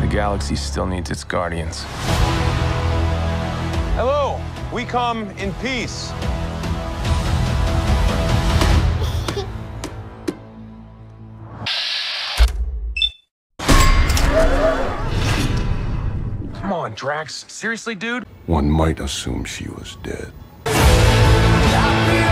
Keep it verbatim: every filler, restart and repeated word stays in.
the galaxy still needs its guardians. Hello, we come in peace. Come on, Drax. Seriously, dude? One might assume she was dead. I feel